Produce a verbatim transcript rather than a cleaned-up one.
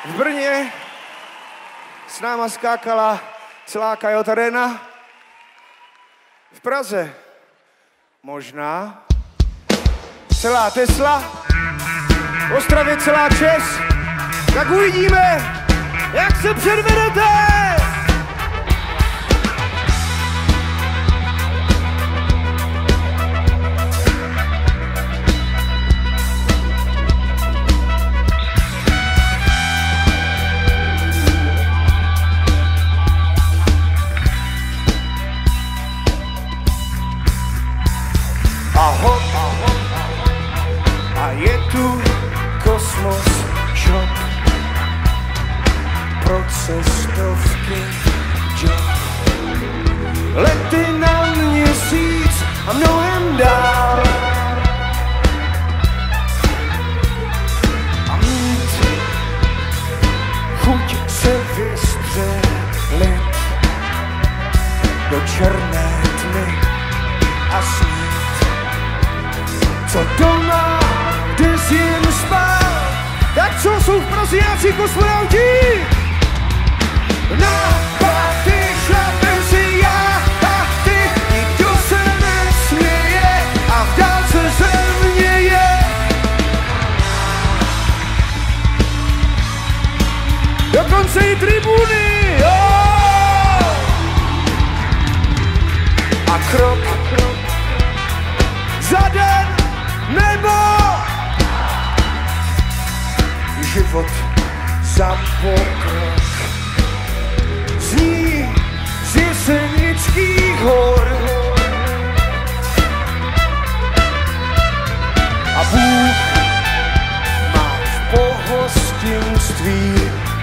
V Brně s náma skákala celá Coyote Arena. V Praze možná celá Tesla. V Ostravě celá ČES. Tak uvidíme, jak se předvedete! Ahoj, ahoj, a je tu Kosmos Shop pro cestovky job. Lety na měsíc a mnohem dál a mít chuť se vystřelit do černé tmy a snít. Co doma, kde jsi jen spal, tak co jsou v Praze nějací kosmonauti? Na party šlapem si já a ty, nikdo se nesměje a v dálce země je. Dokonce i tribuny, jo! A krok, a krok za den nebo život za pokrok zní z Jesenických hor a Bůh má v pohostinství